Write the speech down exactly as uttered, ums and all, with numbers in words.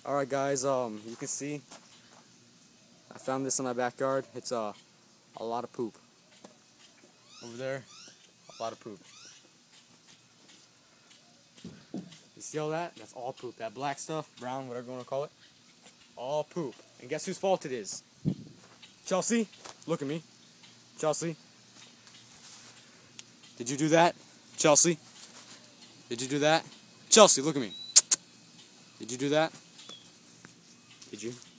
Alright guys, um, you can see I found this in my backyard. It's uh, a lot of poop. Over there, a lot of poop. You see all that? That's all poop. That black stuff, brown, whatever you want to call it, all poop. And guess whose fault it is? Chelsey, look at me. Chelsey, did you do that? Chelsey, did you do that? Chelsey, look at me. Did you do that? Did you?